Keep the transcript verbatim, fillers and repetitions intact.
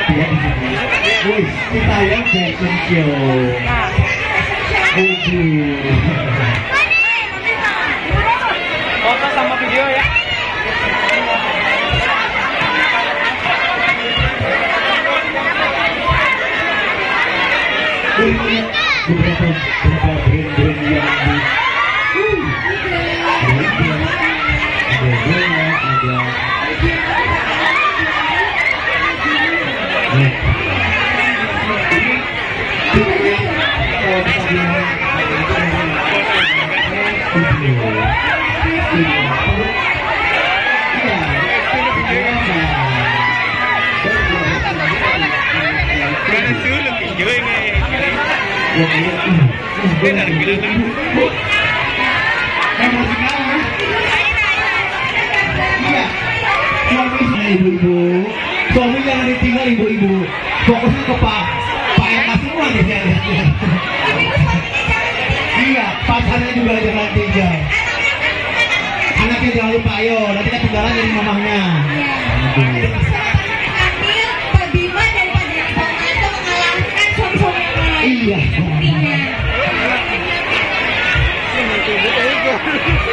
ya di sini. Wih, kita yang fashion show. Foto sama video ya. Ini beberapa beberapa brand-brand yang di ada ibu-ibu, suami jangan ditinggal ibu-ibu, fokusnya ke pak pak Eka semua nih ya. Iya, pacarnya juga jangan tinggal, anaknya jangan lupa, ayo nanti ketinggalan jadi mamahnya. Ambil Pak Bima dan Pak Depong untuk mengalahkan suami-suami yang lain. Iya. Intinya.